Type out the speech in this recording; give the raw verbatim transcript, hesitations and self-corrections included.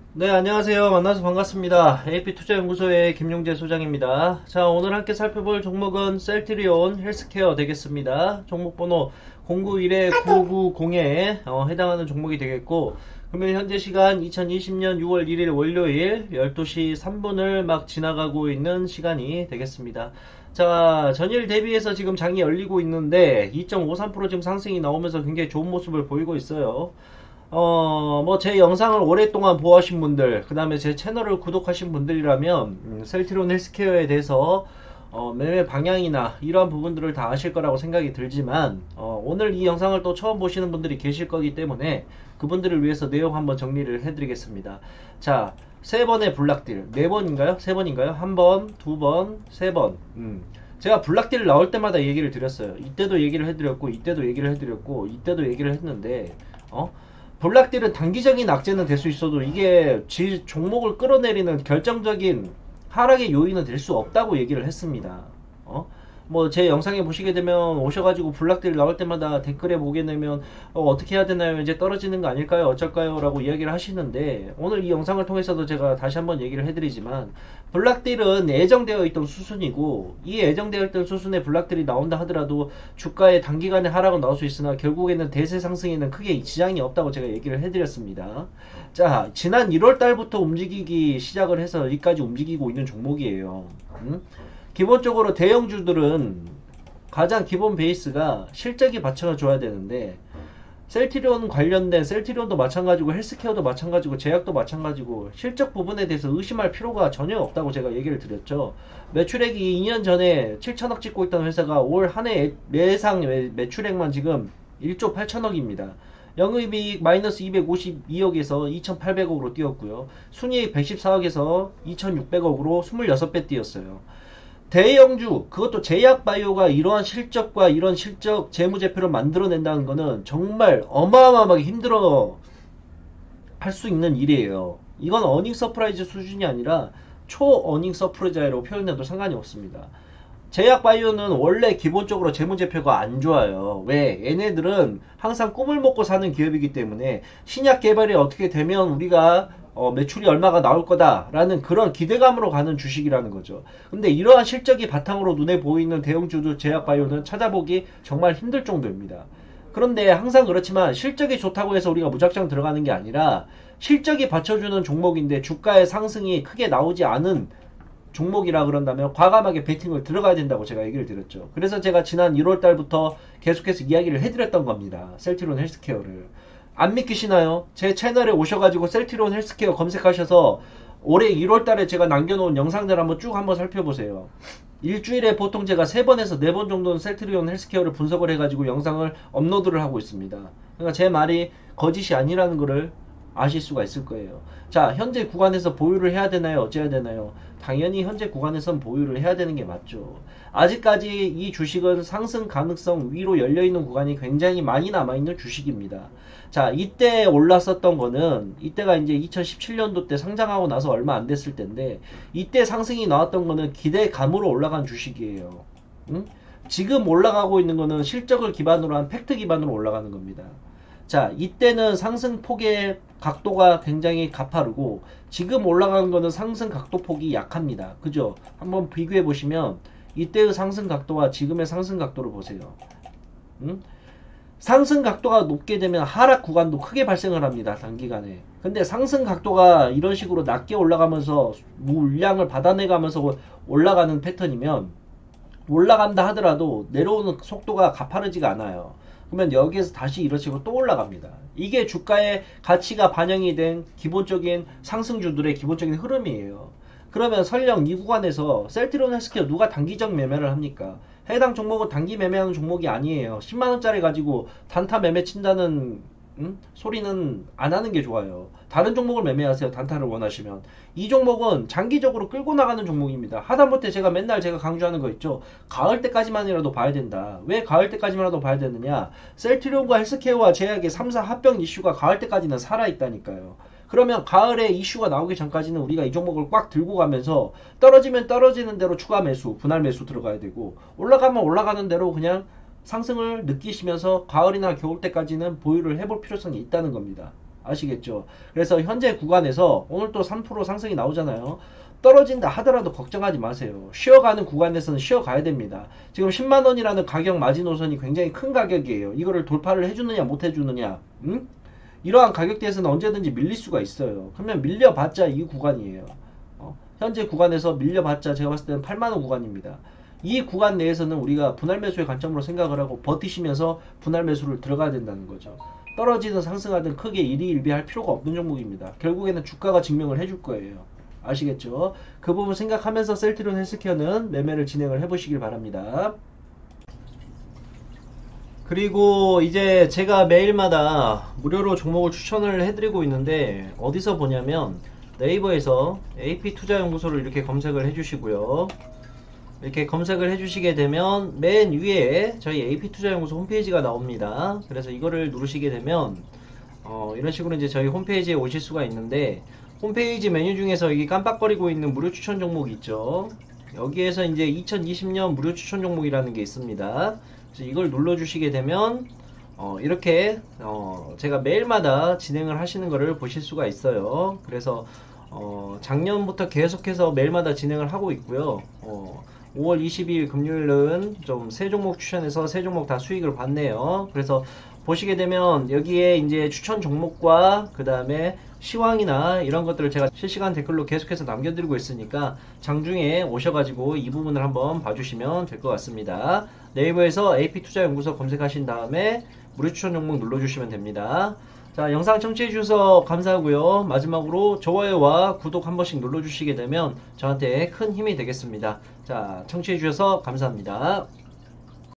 네, 안녕하세요. 만나서 반갑습니다. 에이피투자연구소의 김용재 소장입니다. 자, 오늘 함께 살펴볼 종목은 셀트리온 헬스케어 되겠습니다. 종목 번호 공구일 구구공에 어, 해당하는 종목이 되겠고, 그러면 현재 시간 이천이십 년 유월 일 일 월요일 열두 시 삼 분을 막 지나가고 있는 시간이 되겠습니다. 자, 전일 대비해서 지금 장이 열리고 있는데 이 점 오삼 퍼센트 지금 상승이 나오면서 굉장히 좋은 모습을 보이고 있어요. 어, 뭐, 제 영상을 오랫동안 보아하신 분들, 그 다음에 제 채널을 구독하신 분들이라면, 음, 셀트리온 헬스케어에 대해서, 어, 매매 방향이나 이러한 부분들을 다 아실 거라고 생각이 들지만, 어, 오늘 이 영상을 또 처음 보시는 분들이 계실 거기 때문에, 그분들을 위해서 내용 한번 정리를 해드리겠습니다. 자, 세 번의 블락딜, 네 번인가요? 세 번인가요? 한 번, 두 번, 세 번. 음. 제가 블락딜 나올 때마다 얘기를 드렸어요. 이때도 얘기를 해드렸고, 이때도 얘기를 해드렸고, 이때도 얘기를 했는데, 어? 블락딜은 단기적인 악재는 될 수 있어도 이게 지 종목을 끌어내리는 결정적인 하락의 요인은 될 수 없다고 얘기를 했습니다. 어? 뭐 제 영상에 보시게 되면 오셔가지고 블락딜 나올 때마다 댓글에 보게 되면 어, 떻게 해야 되나요? 이제 떨어지는 거 아닐까요? 어쩔까요? 라고 이야기를 하시는데 오늘 이 영상을 통해서도 제가 다시 한번 얘기를 해드리지만 블락딜은 예정되어 있던 수순이고 이 예정되어 있던 수순에 블락딜이 나온다 하더라도 주가의 단기간에 하락은 나올 수 있으나 결국에는 대세 상승에는 크게 지장이 없다고 제가 얘기를 해드렸습니다. 자, 지난 일월 달부터 움직이기 시작을 해서 여기까지 움직이고 있는 종목이에요. 음? 기본적으로 대형주들은 가장 기본 베이스가 실적이 받쳐줘야 되는데 셀트리온 관련된 셀트리온도 마찬가지고 헬스케어도 마찬가지고 제약도 마찬가지고 실적 부분에 대해서 의심할 필요가 전혀 없다고 제가 얘기를 드렸죠. 매출액이 이 년 전에 칠천억 찍고 있던 회사가 올 한 해 매상 매출액만 지금 일조 팔천억입니다. 영업이익 마이너스 이백오십이억에서 이천팔백억으로 뛰었고요. 순이익 백십사억에서 이천육백억으로 이십육 배 뛰었어요. 대형주, 그것도 제약바이오가 이러한 실적과 이런 실적 재무제표를 만들어낸다는 거는 정말 어마어마하게 힘들어 할 수 있는 일이에요. 이건 어닝 서프라이즈 수준이 아니라 초 어닝 서프라이즈로 표현해도 상관이 없습니다. 제약바이오는 원래 기본적으로 재무제표가 안 좋아요. 왜? 얘네들은 항상 꿈을 먹고 사는 기업이기 때문에 신약 개발이 어떻게 되면 우리가 어, 매출이 얼마가 나올 거다라는 그런 기대감으로 가는 주식이라는 거죠. 근데 이러한 실적이 바탕으로 눈에 보이는 대형주도 제약바이오는 찾아보기 정말 힘들 정도입니다. 그런데 항상 그렇지만 실적이 좋다고 해서 우리가 무작정 들어가는 게 아니라 실적이 받쳐주는 종목인데 주가의 상승이 크게 나오지 않은 종목이라 그런다면 과감하게 베팅을 들어가야 된다고 제가 얘기를 드렸죠. 그래서 제가 지난 일월 달부터 계속해서 이야기를 해드렸던 겁니다. 셀트리온 헬스케어를. 안 믿기시나요? 제 채널에 오셔가지고 셀트리온 헬스케어 검색하셔서 올해 일월 달에 제가 남겨놓은 영상들 한번 쭉 한번 살펴보세요. 일주일에 보통 제가 세 번에서 네 번 정도는 셀트리온 헬스케어를 분석을 해가지고 영상을 업로드를 하고 있습니다. 그러니까 제 말이 거짓이 아니라는 것을 아실 수가 있을 거예요. 자, 현재 구간에서 보유를 해야 되나요? 어찌해야 되나요? 당연히 현재 구간에선 보유를 해야 되는 게 맞죠. 아직까지 이 주식은 상승 가능성 위로 열려있는 구간이 굉장히 많이 남아있는 주식입니다. 자, 이때 올랐었던 거는 이때가 이제 이천십칠 년도 때 상장하고 나서 얼마 안 됐을 때인데 이때 상승이 나왔던 거는 기대감으로 올라간 주식이에요. 응? 지금 올라가고 있는 거는 실적을 기반으로 한 팩트 기반으로 올라가는 겁니다. 자, 이때는 상승폭의 각도가 굉장히 가파르고 지금 올라가는 거는 상승 각도폭이 약합니다. 그죠? 한번 비교해 보시면 이때의 상승 각도와 지금의 상승 각도를 보세요. 응? 상승 각도가 높게 되면 하락 구간도 크게 발생을 합니다. 단기간에. 근데 상승 각도가 이런 식으로 낮게 올라가면서 물량을 받아내가면서 올라가는 패턴이면 올라간다 하더라도 내려오는 속도가 가파르지가 않아요. 그러면 여기에서 다시 이런 식으로 또 올라갑니다. 이게 주가의 가치가 반영이 된 기본적인 상승주들의 기본적인 흐름이에요. 그러면 설령 이 구간에서 셀트리온 헬스케어 누가 단기적 매매를 합니까? 해당 종목은 단기 매매하는 종목이 아니에요. 십만 원짜리 가지고 단타 매매 친다는 음? 소리는 안 하는 게 좋아요. 다른 종목을 매매하세요. 단타를 원하시면. 이 종목은 장기적으로 끌고 나가는 종목입니다. 하다못해 제가 맨날 제가 강조하는 거 있죠. 가을 때까지만이라도 봐야 된다. 왜 가을 때까지만이라도 봐야 되느냐? 셀트리온과 헬스케어와 제약의 삼 사 합병 이슈가 가을 때까지는 살아있다니까요. 그러면 가을에 이슈가 나오기 전까지는 우리가 이 종목을 꽉 들고 가면서 떨어지면 떨어지는 대로 추가 매수, 분할 매수 들어가야 되고 올라가면 올라가는 대로 그냥 상승을 느끼시면서 가을이나 겨울 때까지는 보유를 해볼 필요성이 있다는 겁니다. 아시겠죠? 그래서 현재 구간에서 오늘 또 삼 퍼센트 상승이 나오잖아요. 떨어진다 하더라도 걱정하지 마세요. 쉬어가는 구간에서는 쉬어가야 됩니다. 지금 십만 원이라는 가격 마지노선이 굉장히 큰 가격이에요. 이거를 돌파를 해주느냐 못 해주느냐, 응? 이러한 가격대에서는 언제든지 밀릴 수가 있어요. 그러면 밀려봤자 이 구간이에요. 어, 현재 구간에서 밀려봤자 제가 봤을 때는 팔만 원 구간입니다. 이 구간 내에서는 우리가 분할 매수의 관점으로 생각을 하고 버티시면서 분할 매수를 들어가야 된다는 거죠. 떨어지든 상승하든 크게 일희일비할 필요가 없는 종목입니다. 결국에는 주가가 증명을 해줄 거예요. 아시겠죠? 그 부분 생각하면서 셀트리온 헬스케어는 매매를 진행을 해보시길 바랍니다. 그리고 이제 제가 매일마다 무료로 종목을 추천을 해드리고 있는데 어디서 보냐면 네이버에서 에이피투자연구소를 이렇게 검색을 해주시고요. 이렇게 검색을 해주시게 되면 맨 위에 저희 에이피투자연구소 홈페이지가 나옵니다. 그래서 이거를 누르시게 되면 어 이런 식으로 이제 저희 홈페이지에 오실 수가 있는데, 홈페이지 메뉴 중에서 여기 깜빡거리고 있는 무료 추천 종목이 있죠. 여기에서 이제 이천이십 년 무료 추천 종목이라는 게 있습니다. 그래서 이걸 눌러주시게 되면 어 이렇게 어 제가 매일마다 진행을 하시는 거를 보실 수가 있어요. 그래서 어 작년부터 계속해서 매일마다 진행을 하고 있고요. 어 오월 이십이일 금요일은 좀 세 종목 추천해서 세 종목 다 수익을 봤네요. 그래서 보시게 되면 여기에 이제 추천 종목과 그 다음에 시황이나 이런 것들을 제가 실시간 댓글로 계속해서 남겨드리고 있으니까 장중에 오셔가지고 이 부분을 한번 봐주시면 될 것 같습니다. 네이버에서 에이피투자연구소 검색하신 다음에 무료 추천 종목 눌러주시면 됩니다. 자, 영상 청취해주셔서 감사하고요. 마지막으로 좋아요와 구독 한 번씩 눌러주시게 되면 저한테 큰 힘이 되겠습니다. 자, 청취해주셔서 감사합니다.